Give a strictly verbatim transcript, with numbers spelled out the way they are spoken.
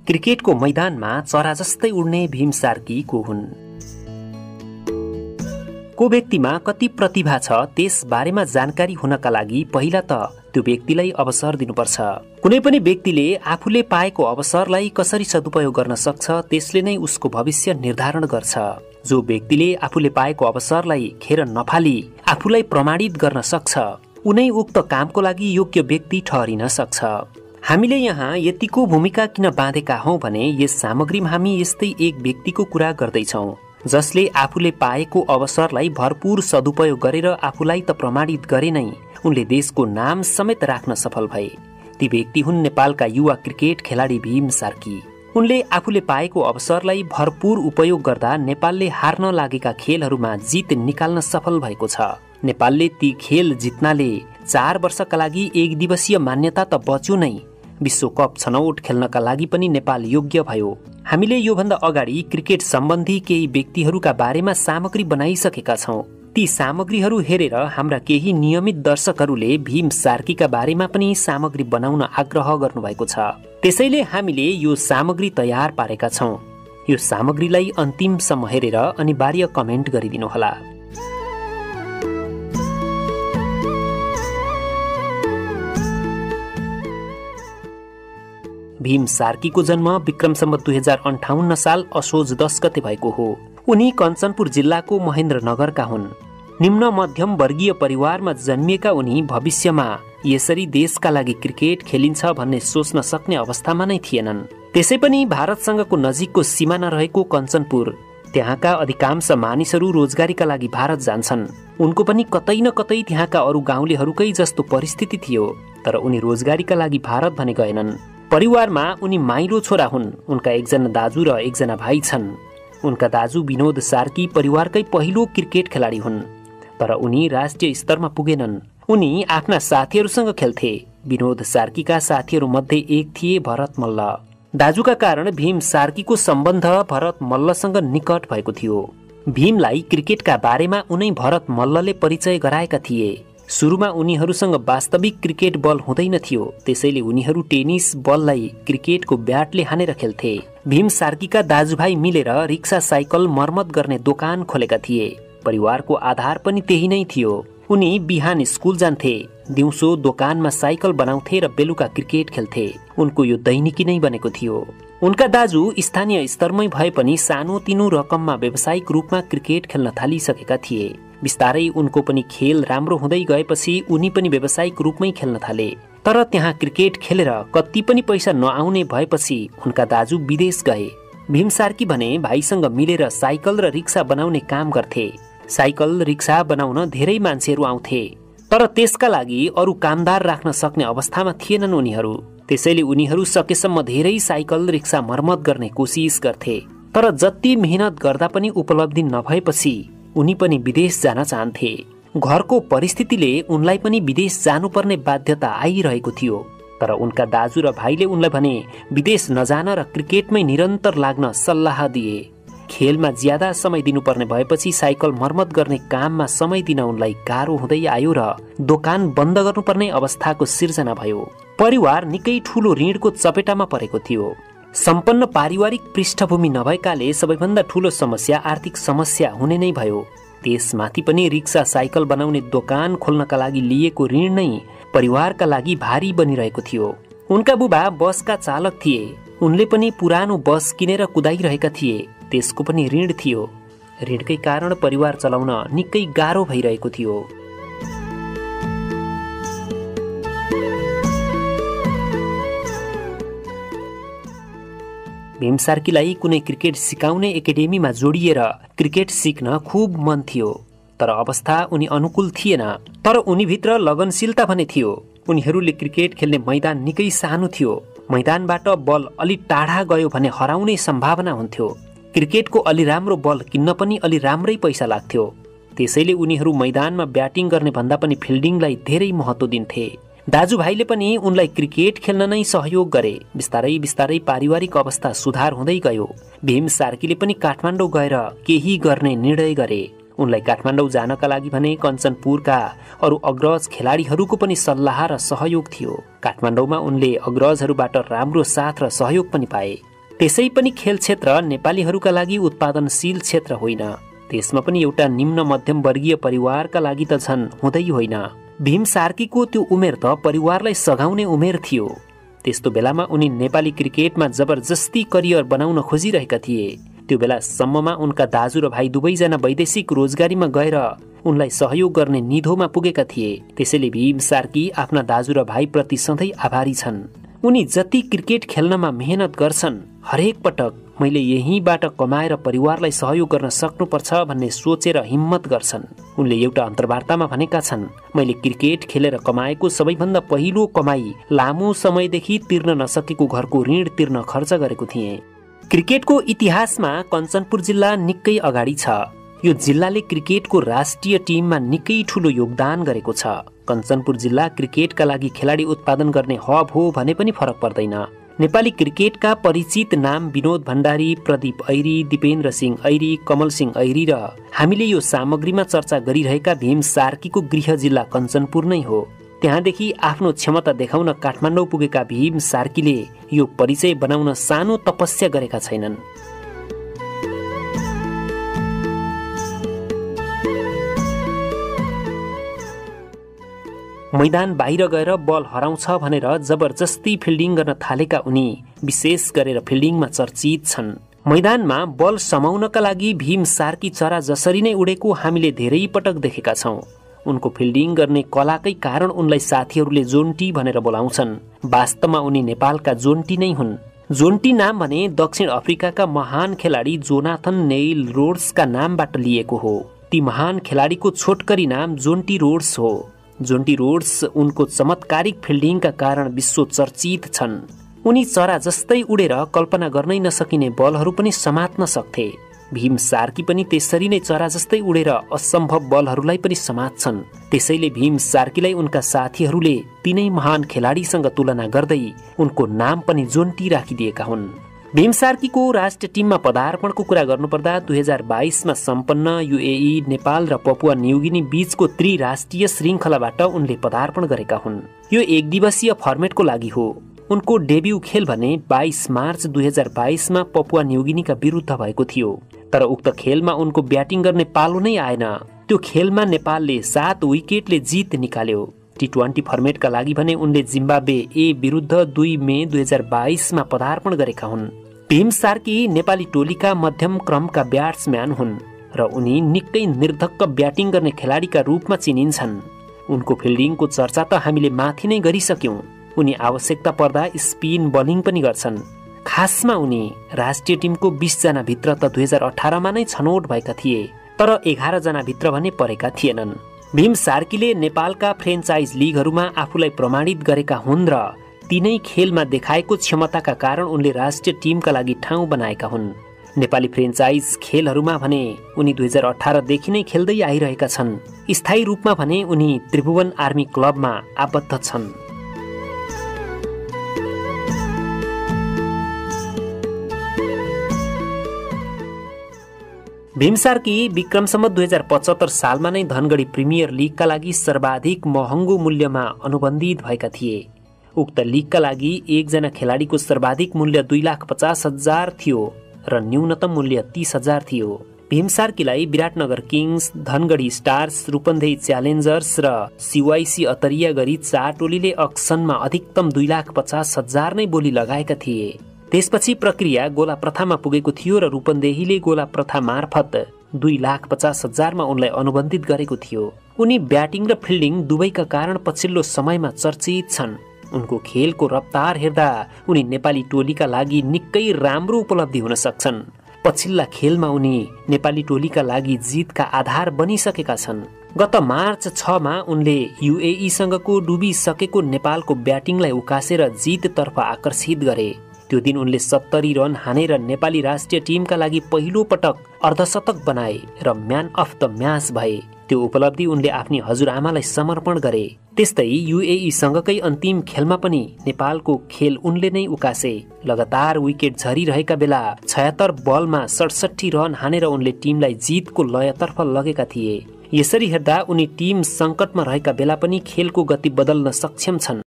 क्रिकेटको मैदानमा चरा जस्तै उड्ने भीम सार्की को हुन्? को व्यक्तिमा कति प्रतिभा छ त्यस बारेमा जानकारी हुनका लागि पहिला त त्यो व्यक्तिलाई अवसर दिनुपर्छ। कुनै पनि व्यक्तिले आफूले पाएको अवसरलाई कसरी सदुपयोग गर्न सक्छ त्यसले नै उसको भविष्य निर्धारण गर्छ। जो व्यक्तिले आफूले पाएको अवसरलाई खेर नफाली आफूलाई प्रमाणित गर्न सक्छ उनै उक्त कामको लागि योग्य व्यक्ति ठहरिन सक्छ। हामीले यहाँ यतिको भूमिका किन बाँधेका हौं भने यस सामग्रीमा हामी यस्तै एक व्यक्तिको कुरा गर्दैछौं जसले आफूले पाएको अवसरलाई भरपूर सदुपयोग गरेर आफूलाई त प्रमाणित गरे नै उनले देशको नाम समेत राख्न सफल भए। ती व्यक्ति हुन् नेपालका युवा क्रिकेट खेलाडी भीम सार्की। उनले आफूले पाएको अवसरलाई भरपूर उपयोग गर्दा नेपालले हार्न लागेका खेलहरूमा जित निकाल्न सफल भएको छ। नेपालले ती खेल जित्नाले चार वर्षका लागि एक दिवसीय मान्यता त बच्यो नै, विश्वकप छनौट खेल्नका लागि पनि नेपाल योग्य भयो। हामीले योभन्दा अगाडि क्रिकेट सम्बन्धी केही व्यक्तिहरूका बारेमा सामग्री बनाइसकेका छौं। ती सामग्रीहरू हेरेर हाम्रा केही नियमित दर्शकहरूले भीम सार्कीका बारेमा पनि सामग्री बनाउन आग्रह गर्नुभएको छ। त्यसैले हामीले यो सामग्री तयार पारेका छौं। यो सामग्रीलाई अन्तिमसम्म हेरेर अनिवार्य कमेन्ट गरिदिनुहोला। भीम सार्कीको जन्म विक्रम सम्वत दुई हजार अन्ठाउन्न साल असोज दस गते भएको हो। उनी कञ्चनपुर जिल्लाको महेन्द्रनगरका हुन्। निम्न मध्यम वर्गीय परिवारमा जन्मिएका उनी भविष्यमा यसरी देशका लागि क्रिकेट खेलिन्छ भन्ने सोच्न सक्ने अवस्थामा नै थिएनन्। त्यसै पनि भारतसँगको नजिकको सिमाना रहेको कञ्चनपुर, त्यहाँका अधिकांश मानिसहरू रोजगारीका लागि भारत जान्छन्। उनको पनि कतै न कतै त्यहाँका अरू गाउँलेहरूकै जस्तो परिस्थिति थियो, तर उनी रोजगारीका लागि भारत भने गएनन्। परिवारमा उनी माइलो छोरा हुन्। उनका एकजना दाजु र एकजना भाइ छन्। उनका दाजु विनोद सार्की परिवारकै पहिलो क्रिकेट खेलाडी हुन्, तर उनी राष्ट्रिय स्तरमा पुगेनन्। उनी आफ्ना साथीहरूसँग खेल्थे। विनोद सार्कीका साथीहरू मध्ये एक थिए भरत मल्ल। दाजुका कारण भीम सार्कीको सम्बन्ध भरत मल्लसँग निकट भएको थियो। भीमलाई क्रिकेटका बारेमा उनै भरत मल्लले परिचय गराएका थिए। सुरुमा उनीहरूसँग वास्तविक क्रिकेट बल हुँदैन थियो, त्यसैले उनीहरू टेनिस बललाई क्रिकेटको ब्याटले हानेर खेल्थे। भीम सार्कीका दाजुभाइ मिलेर रिक्सा साइकल मर्मत गर्ने दोकान खोलेका थिए। परिवारको आधार पनि त्यही नै थियो। उनी बिहान स्कुल जान्थे, दिउँसो दोकानमा साइकल बनाउँथे र बेलुका क्रिकेट खेल्थे। उनको यो दैनिकी नै बनेको थियो। उनका दाजु स्थानीय स्तरमै भए पनि सानो तिनो रकममा व्यावसायिक रूपमा क्रिकेट खेल्न थालिसकेका थिए। बिस्तारै उनको पनि खेल राम्रो हुँदै गएपछि उनी पनि व्यावसायिक रूपमै खेल्न थाले। तर त्यहाँ क्रिकेट खेलेर कति पनि पैसा नआउने भएपछि उनका दाजु विदेश गए। भीम सार्की भने भाइसँग मिलेर साइकल र रिक्सा बनाउने काम गर्थे। साइकल रिक्सा बनाउन धेरै मान्छेहरू आउँथे, तर त्यसका लागि अरू कामदार राख्न सक्ने अवस्थामा थिएनन् उनीहरू। त्यसैले उनीहरू सकेसम्म धेरै साइकल रिक्सा मर्मत गर्ने कोसिस गर्थे। तर जति मेहनत गर्दा पनि उपलब्धि नभएपछि उनी पनि विदेश जान चाहन्थे। घरको परिस्थितिले उनलाई पनि विदेश जानुपर्ने बाध्यता आइरहेको थियो। तर उनका दाजु र भाइले उनलाई भने विदेश नजान र क्रिकेटमै निरन्तर लाग्न सल्लाह दिए। खेलमा ज्यादा समय दिनुपर्ने भएपछि साइकल मर्मत गर्ने काममा समय दिन उनलाई गाह्रो हुँदै आयो र दोकान बन्द गर्नुपर्ने अवस्थाको सिर्जना भयो। परिवार निकै ठूलो ऋणको चपेटामा परेको थियो। सम्पन्न पारिवारिक पृष्ठभूमि नभएकाले सबैभन्दा ठूलो समस्या आर्थिक समस्या हुने नै भयो। त्यसमाथि पनि रिक्सा साइकल बनाउने दोकान खोल्नका लागि लिएको ऋण नै परिवारका लागि भारी बनिरहेको थियो। उनका बुबा बसका चालक थिए। उनले पनि पुरानो बस किनेर कुदाइरहेका थिए। त्यसको पनि ऋण थियो। ऋणकै कारण परिवार चलाउन निकै गाह्रो भइरहेको थियो। भीम सार्कीलाई कुनै क्रिकेट सिकाउने एकाडेमीमा जोडिएर क्रिकेट सिक्न खूब मन थियो, तर अवस्था उनी अनुकूल थिएन। तर उनीभित्र लगनशीलता भने थियो। उनीहरूले क्रिकेट खेल्ने मैदान निकै सानो थियो। मैदानबाट बल अलि टाढा गयो भने हराउने सम्भावना हुन्थ्यो। क्रिकेटको अलि राम्रो बल किन्न पनि अलि राम्रै पैसा लाग्थ्यो। त्यसैले उनीहरू मैदानमा ब्याटिङ गर्ने भन्दा पनि फिल्डिङलाई धेरै महत्त्व दिन्थे। दाजुभाइले पनि उनलाई क्रिकेट खेल्न नै सहयोग गरे। बिस्तारै बिस्तारै पारिवारिक अवस्था सुधार हुँदै गयो। भीम सार्कीले पनि काठमाडौँ गएर केही गर्ने निर्णय गरे। उनलाई काठमाडौँ जानका लागि भने कञ्चनपुरका अरू अग्रज खेलाडीहरूको पनि सल्लाह र सहयोग थियो। काठमाडौँमा उनले अग्रजहरूबाट राम्रो साथ र सहयोग पनि पाए। त्यसै पनि खेल क्षेत्र नेपालीहरूका लागि उत्पादनशील क्षेत्र होइन। त्यसमा पनि एउटा निम्न मध्यम वर्गीय परिवारका लागि त झन् हुँदै होइन। भीम सार्कीको त्यो उमेर त परिवारलाई सघाउने उमेर थियो। त्यस्तो बेलामा उनी नेपाली क्रिकेटमा जबरजस्ती करियर बनाउन खोजिरहेका थिए। त्यो बेलासम्ममा उनका दाजु र भाइ दुवैजना वैदेशिक रोजगारीमा गएर उनलाई सहयोग गर्ने निधोमा पुगेका थिए। त्यसैले भीम सार्की आफ्ना दाजु र भाइप्रति सधैँ आभारी छन्। उनी जति क्रिकेट खेल्नमा मेहनत गर्छन्, हरेक पटक मैले यहीँबाट कमाएर परिवारलाई सहयोग गर्न सक्नुपर्छ भन्ने सोचेर हिम्मत गर्छन्। उनले एउटा अन्तर्वार्तामा भनेका छन्, मैले क्रिकेट खेलेर कमाएको सबैभन्दा पहिलो कमाई लामो समयदेखि तिर्न नसकेको घरको ऋण तिर्न खर्च गरेको थिएँ। क्रिकेटको इतिहासमा कञ्चनपुर जिल्ला निकै अगाडि छ। यो जिल्लाले क्रिकेटको राष्ट्रिय टिममा निकै ठूलो योगदान गरेको छ। कञ्चनपुर जिल्ला क्रिकेटका लागि खेलाडी उत्पादन गर्ने हब हो भने पनि फरक पर्दैन। नेपाली क्रिकेटका परिचित नाम विनोद भण्डारी, प्रदीप ऐरी, दिपेन्द्र सिंह ऐरी, कमल सिंह ऐरी र हामीले यो सामग्रीमा चर्चा गरिरहेका भीम सार्कीको गृह जिल्ला कञ्चनपुर नै हो। त्यहाँदेखि आफ्नो क्षमता देखाउन काठमाडौँ पुगेका भीम सार्कीले यो परिचय बनाउन सानो तपस्या गरेका छैनन्। मैदान बाहिर गएर बल हराउँछ भनेर जबरजस्ती फिल्डिङ गर्न थालेका उनी विशेष गरेर फिल्डिङमा चर्चित छन्। मैदानमा बल समाउनका लागि भीम सार्की चरा जसरी नै उडेको हामीले धेरै पटक देखेका छौं। उनको फिल्डिङ गर्ने कलाकै कारण उनलाई साथीहरूले जोन्टी भनेर बोलाउँछन्। वास्तवमा उनी नेपालका जोन्टी नै हुन्। जोन्टी नाम भने दक्षिण अफ्रिकाका महान खेलाडी जोनाथन नेइल रोड्सका नामबाट लिएको हो। ती महान खेलाडीको छोटकरी नाम जोन्टी रोड्स हो। जोन्टी रोड्स उनको चमत्कारिक फिल्डिङका कारण विश्व चर्चित छन्। उनी चरा जस्तै उडेर कल्पना गर्नै नसकिने बलहरू पनि समात्न सक्थे। भीम सार्की पनि त्यसरी नै चरा जस्तै उडेर असम्भव बलहरूलाई पनि समात्छन्। त्यसैले भीम सार्कीलाई उनका साथीहरूले तीनै महान खेलाडीसँग तुलना गर्दै उनको नाम पनि जोन्टी राखिदिएका हुन्। भीम सार्कीको राष्ट्रिय टिममा पदार्पणको कुरा गर्नुपर्दा दुई हजार बाइसमा सम्पन्न युएई, नेपाल र पपुवा न्युगिनी बीचको त्रिराष्ट्रिय श्रृङ्खलाबाट उनले पदार्पण गरेका हुन्। यो एक दिवसीय फर्मेटको लागि हो। उनको डेब्यू खेल भने बाइस मार्च दुई हजार बाइसमा पपुवा न्युगिनीका विरुद्ध भएको थियो। तर उक्त खेलमा उनको ब्याटिङ गर्ने पालो नै आएन। त्यो खेलमा नेपालले सात विकेटले जित निकाल्यो। टी ट्वेन्टी फर्मेटका लागि भने उनले जिम्बाब्वे ए विरुद्ध दुई मे दुई हजार बाइसमा पदार्पण गरेका हुन्। भीम सार्की नेपाली टोलीका मध्यम क्रमका ब्याट्सम्यान हुन् र उनी निकै निर्धक्क ब्याटिङ गर्ने खेलाडीका रूपमा चिनिन्छन्। उनको फिल्डिङको चर्चा त हामीले माथि नै गरिसक्यौं। उनी आवश्यकता पर्दा स्पिन बलिङ पनि गर्छन्। खासमा उनी राष्ट्रिय टिमको बीस जना भित्र त दुई हजार अठारमा नै छनौट भएका थिए, तर एघार जना भित्र भने परेका थिएनन्। भीम सार्कीले नेपालका फ्रेन्चाइज लिगहरूमा आफूलाई प्रमाणित गरेका हुन् र तीनै खेलमा देखाएको क्षमताका कारण उनले राष्ट्रिय टिमका लागि ठाउँ बनाएका हुन्। नेपाली फ्रेन्चाइज खेलहरूमा भने उनी दुई हजार अठारदेखि नै खेल्दै आइरहेका छन्। स्थायी रूपमा भने उनी त्रिभुवन आर्मी क्लबमा आबद्ध छन्। भीम सार्की विक्रम सम्वत दुई हजार पचहत्तर सालमा नै धनगढी प्रिमियर लिगका लागि सर्वाधिक महँगो मूल्यमा अनुबन्धित भएका थिए। उक्त लिगका लागि एकजना खेलाडीको सर्वाधिक मूल्य दुई लाख पचास हजार थियो र न्यूनतम मूल्य तीस हजार थियो। भीम सार्कीलाई Biratnagar Kings, Dhangadhi Stars, Rupandehi Challengers र सिवाइसी अतरिया गरी चार टोलीले अक्सनमा अधिकतम दुई लाख पचास हजार नै बोली लगाएका थिए। त्यसपछि प्रक्रिया गोला प्रथामा पुगेको थियो र रूपन्देहीले गोला प्रथा मार्फत दुई लाख पचास हजारमा उनलाई अनुबन्धित गरेको थियो। उनी ब्याटिङ र फिल्डिङ दुवैका कारण पछिल्लो समयमा चर्चित छन्। उनको खेलको रफ्तार हेर्दा उनी नेपाली टोलीका लागि निकै राम्रो उपलब्धि हुन सक्छन्। पछिल्ला खेलमा उनी नेपाली टोलीका लागि जितका आधार बनिसकेका छन्। गत मार्च छमा उनले युएई सँगको डुबिसकेको नेपालको ब्याटिङलाई उकासेर जिततर्फ आकर्षित गरे। त्यो दिन उनले सत्तरी रन हानेर नेपाली राष्ट्रिय टिमका लागि पहिलो पटक अर्धशतक बनाए र म्यान अफ द म्याच भए। त्यो उपलब्धि उनले आफ्नी हजुरआमालाई समर्पण गरे। त्यस्तै युएई सँगकै अन्तिम खेलमा पनि नेपालको खेल उनले नै उकासे। लगातार विकेट झरिरहेका बेला छयत्तर बलमा सडसठी रन हानेर उनले टिमलाई जितको लयतर्फ लगेका थिए। यसरी हेर्दा उनी टिम सङ्कटमा रहेका बेला पनि खेलको गति बदल्न सक्षम छन्।